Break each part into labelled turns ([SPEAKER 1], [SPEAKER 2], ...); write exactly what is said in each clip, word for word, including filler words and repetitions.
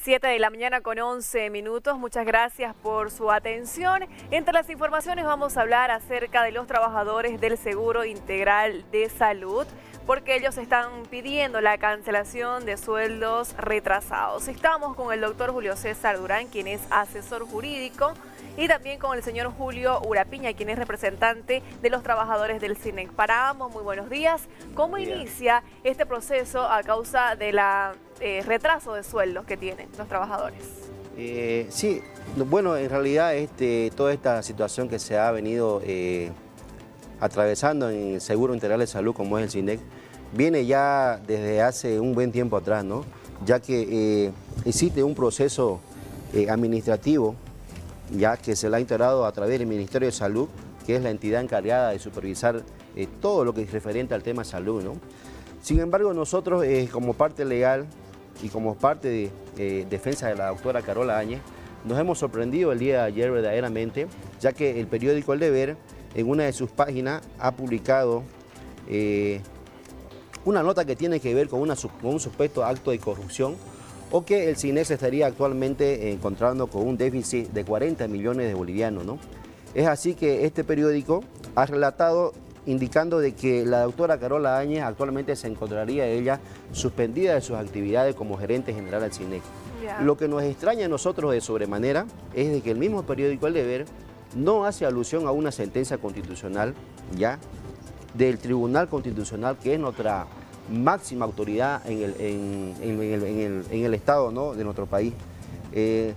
[SPEAKER 1] siete de la mañana con once minutos. Muchas gracias por su atención. Entre las informaciones vamos a hablar acerca de los trabajadores del Seguro Integral de Salud, porque ellos están pidiendo la cancelación de sueldos retrasados. Estamos con el doctor Julio César Durán, quien es asesor jurídico, y también con el señor Julio Urapiña, quien es representante de los trabajadores del SINEC. Para ambos, muy buenos días. ¿Cómo inicia este proceso a causa de la eh, retraso de sueldos que tienen los trabajadores?
[SPEAKER 2] Eh, sí, bueno, en realidad este, toda esta situación que se ha venido eh, atravesando en el Seguro Integral de Salud, como es el SINEC, viene ya desde hace un buen tiempo atrás, ¿no? Ya que eh, existe un proceso eh, administrativo ya que se le ha integrado a través del Ministerio de Salud, que es la entidad encargada de supervisar eh, todo lo que es referente al tema salud, ¿no? Sin embargo, nosotros eh, como parte legal y como parte de eh, defensa de la doctora Carola Áñez, nos hemos sorprendido el día de ayer verdaderamente, ya que el periódico El Deber, en una de sus páginas, ha publicado eh, una nota que tiene que ver con, una, con un supuesto acto de corrupción, o que el SINEC se estaría actualmente encontrando con un déficit de cuarenta millones de bolivianos, ¿no? Es así que este periódico ha relatado indicando de que la doctora Carola Áñez actualmente se encontraría ella suspendida de sus actividades como gerente general del SINEC. Yeah. Lo que nos extraña a nosotros de sobremanera es de que el mismo periódico El Deber no hace alusión a una sentencia constitucional, ya, del Tribunal Constitucional, que es nuestra máxima autoridad en el, en, en, en el, en el, en el Estado, ¿no?, de nuestro país. Eh,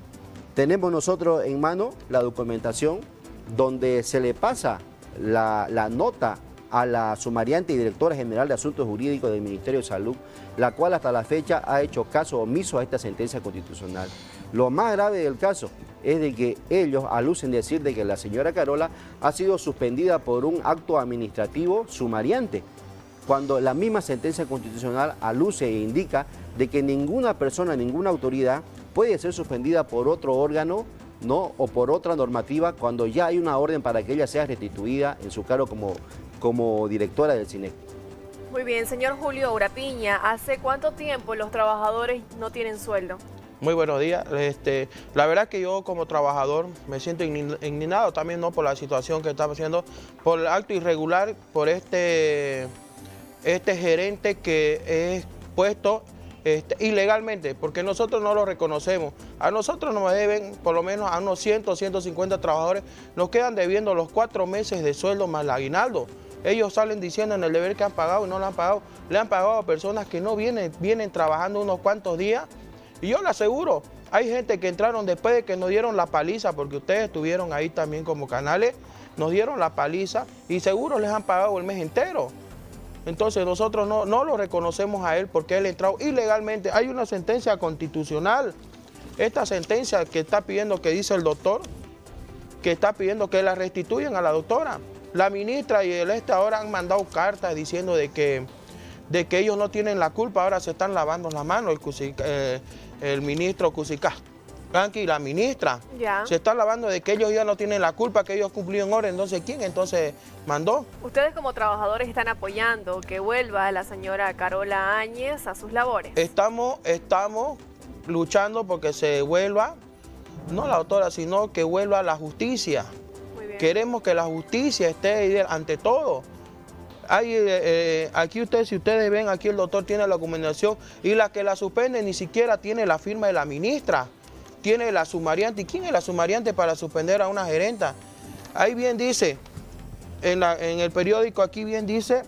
[SPEAKER 2] tenemos nosotros en mano la documentación donde se le pasa la, la nota a la sumariante y directora general de Asuntos Jurídicos del Ministerio de Salud, la cual hasta la fecha ha hecho caso omiso a esta sentencia constitucional. Lo más grave del caso es de que ellos alucen decir de que la señora Carola ha sido suspendida por un acto administrativo sumariante, cuando la misma sentencia constitucional aluce e indica de que ninguna persona, ninguna autoridad puede ser suspendida por otro órgano, ¿no?, o por otra normativa cuando ya hay una orden para que ella sea restituida en su cargo como, como directora del SINEC.
[SPEAKER 1] Muy bien, señor Julio Urapiña, ¿hace cuánto tiempo los trabajadores no tienen sueldo?
[SPEAKER 3] Muy buenos días. Este, la verdad que yo como trabajador me siento indignado también, ¿no?, por la situación que estamos haciendo, por el acto irregular, por este... este gerente que es puesto este, ilegalmente, porque nosotros no lo reconocemos. A nosotros nos deben, por lo menos a unos cien, ciento cincuenta trabajadores, nos quedan debiendo los cuatro meses de sueldo más el aguinaldo. Ellos salen diciendo en El Deber que han pagado y no lo han pagado. Le han pagado a personas que no vienen, vienen trabajando unos cuantos días. Y yo le aseguro, hay gente que entraron después de que nos dieron la paliza, porque ustedes estuvieron ahí también como canales, nos dieron la paliza y seguro les han pagado el mes entero. Entonces nosotros no, no lo reconocemos a él porque él ha entrado ilegalmente. Hay una sentencia constitucional, esta sentencia que está pidiendo, que dice el doctor, que está pidiendo que la restituyan a la doctora. La ministra y el este ahora han mandado cartas diciendo de que, de que ellos no tienen la culpa, ahora se están lavando las manos, el, Cusica, eh, el ministro Cusicá. Y la ministra ya se está lavando de que ellos ya no tienen la culpa, que ellos cumplieron hora. Entonces, ¿quién entonces mandó?
[SPEAKER 1] Ustedes como trabajadores están apoyando que vuelva la señora Carola Áñez a sus labores.
[SPEAKER 3] Estamos, estamos luchando porque se vuelva, no la doctora, sino que vuelva la justicia. Muy bien. Queremos que la justicia esté ante todo. Hay, eh, aquí ustedes, si ustedes ven, aquí el doctor tiene la documentación y la que la suspende ni siquiera tiene la firma de la ministra. Tiene la sumariante. ¿Y quién es la sumariante para suspender a una gerenta? Ahí bien dice, en, la, en el periódico aquí bien dice,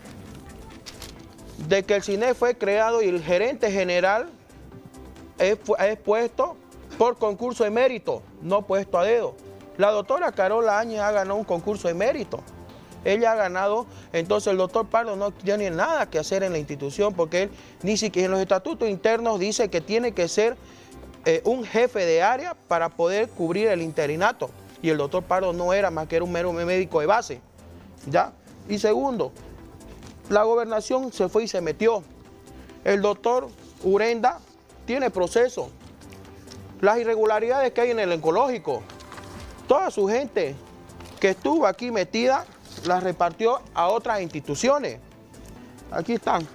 [SPEAKER 3] de que el SINEC fue creado y el gerente general es, es puesto por concurso de mérito, no puesto a dedo. La doctora Carola Áñez ha ganado un concurso de mérito. Ella ha ganado, entonces el doctor Pardo no tiene nada que hacer en la institución porque él ni siquiera en los estatutos internos dice que tiene que ser Eh, un jefe de área para poder cubrir el interinato. Y el doctor Pardo no era más que era un mero médico de base, ¿ya? Y segundo, la gobernación se fue y se metió. El doctor Urenda tiene proceso. Las irregularidades que hay en el oncológico, toda su gente que estuvo aquí metida, las repartió a otras instituciones. Aquí están.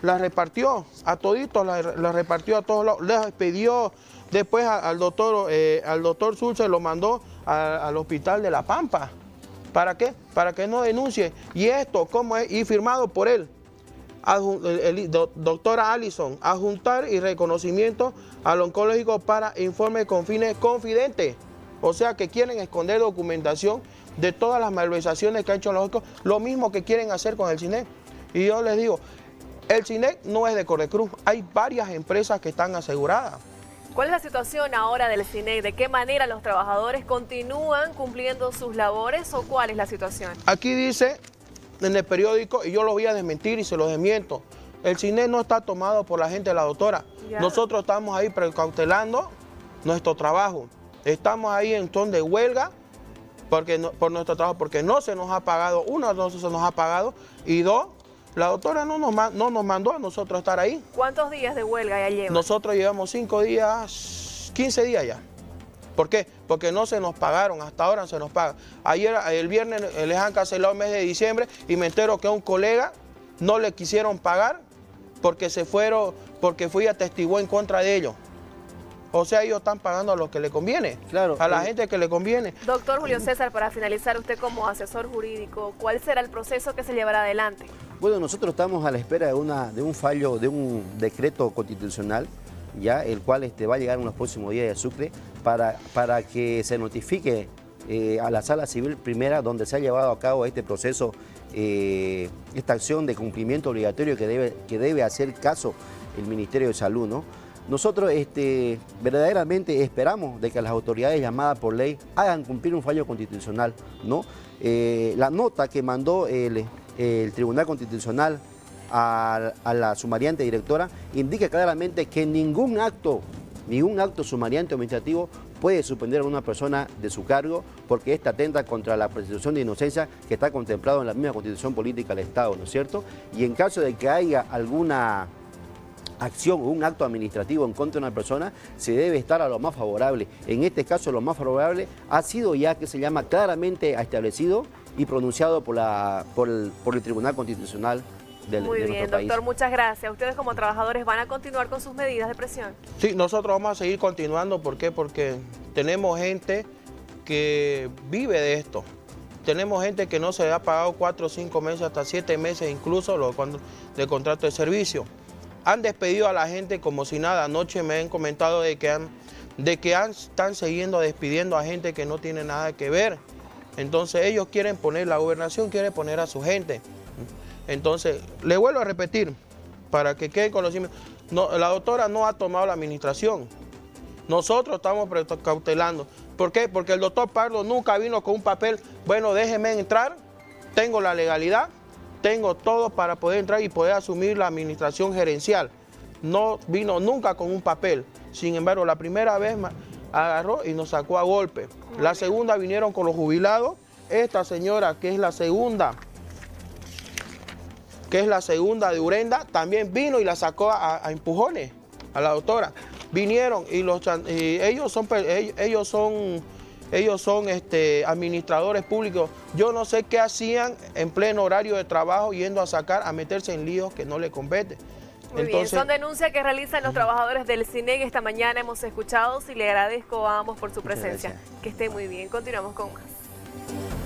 [SPEAKER 3] las repartió a toditos, las, las repartió a todos lados, les pidió después a, al doctor eh, al doctor Sulce, lo mandó a, al hospital de La Pampa. ¿Para qué? Para que no denuncie. Y esto, ¿cómo es? Y firmado por él. El, el, el do, doctora Allison, adjuntar y reconocimiento al oncológico para informe con fines confidentes. O sea que quieren esconder documentación de todas las malversaciones que ha hecho el oncológico, lo mismo que quieren hacer con el CINEC. Y yo les digo, el CINEC no es de Correcruz, hay varias empresas que están aseguradas.
[SPEAKER 1] ¿Cuál es la situación ahora del CINEC? ¿De qué manera los trabajadores continúan cumpliendo sus labores o cuál es la situación?
[SPEAKER 3] Aquí dice en el periódico, y yo lo voy a desmentir y se lo desmiento, el CINEC no está tomado por la gente de la doctora. Ya. Nosotros estamos ahí precautelando nuestro trabajo. Estamos ahí en ton de huelga porque no, por nuestro trabajo, porque no se nos ha pagado, uno, no se nos ha pagado, y dos, la doctora no nos, no nos mandó a nosotros estar ahí.
[SPEAKER 1] ¿Cuántos días de huelga ya llevan?
[SPEAKER 3] Nosotros llevamos cinco días, quince días ya. ¿Por qué? Porque no se nos pagaron, hasta ahora se nos paga. Ayer, el viernes, les han cancelado el mes de diciembre y me entero que a un colega no le quisieron pagar porque se fueron, porque fui atestiguó en contra de ellos. O sea, ellos están pagando a lo que le conviene, claro, a la eh. gente que le conviene.
[SPEAKER 1] Doctor Julio César, para finalizar, usted como asesor jurídico, ¿cuál será el proceso que se llevará adelante?
[SPEAKER 2] Bueno, nosotros estamos a la espera de, una, de un fallo, de un decreto constitucional, ya el cual este, va a llegar en los próximos días de Sucre, para, para que se notifique eh, a la Sala Civil Primera, donde se ha llevado a cabo este proceso, eh, esta acción de cumplimiento obligatorio que debe, que debe hacer caso el Ministerio de Salud, ¿no? Nosotros este, verdaderamente esperamos de que las autoridades llamadas por ley hagan cumplir un fallo constitucional, ¿no? Eh, la nota que mandó el, el Tribunal Constitucional a, a la sumariante directora indica claramente que ningún acto, ningún acto sumariante administrativo puede suspender a una persona de su cargo porque esta atenta contra la presunción de inocencia que está contemplado en la misma Constitución Política del Estado, ¿no es cierto? Y en caso de que haya alguna acción o un acto administrativo en contra de una persona, se debe estar a lo más favorable. En este caso, lo más favorable ha sido ya que se llama claramente establecido y pronunciado por, la, por, el, por el Tribunal Constitucional del,
[SPEAKER 1] Muy
[SPEAKER 2] de
[SPEAKER 1] bien,
[SPEAKER 2] nuestro país.
[SPEAKER 1] Doctor, muchas gracias. ¿Ustedes como trabajadores van a continuar con sus medidas de presión?
[SPEAKER 3] Sí, nosotros vamos a seguir continuando. ¿Por qué? Porque tenemos gente que vive de esto. Tenemos gente que no se le ha pagado cuatro o cinco meses, hasta siete meses incluso lo, cuando, de contrato de servicio. Han despedido a la gente como si nada. Anoche me han comentado de que, han, de que han, están siguiendo despidiendo a gente que no tiene nada que ver. Entonces ellos quieren poner, la gobernación quiere poner a su gente. Entonces, le vuelvo a repetir, para que quede conocimiento, no, la doctora no ha tomado la administración. Nosotros estamos cautelando. ¿Por qué? Porque el doctor Pardo nunca vino con un papel, bueno, déjeme entrar, tengo la legalidad, tengo todo para poder entrar y poder asumir la administración gerencial. No vino nunca con un papel. Sin embargo, la primera vez agarró y nos sacó a golpe. La segunda vinieron con los jubilados. Esta señora, que es la segunda, que es la segunda de Urenda, también vino y la sacó a, a empujones a la doctora. Vinieron y, los, y ellos son, ellos son Ellos son este, administradores públicos. Yo no sé qué hacían en pleno horario de trabajo yendo a sacar, a meterse en líos que no le compete.
[SPEAKER 1] Muy
[SPEAKER 3] Entonces,
[SPEAKER 1] bien, son denuncias que realizan los trabajadores del CINEC. Esta mañana hemos escuchado y le agradezco a ambos por su presencia. Que esté muy bien. Continuamos con más.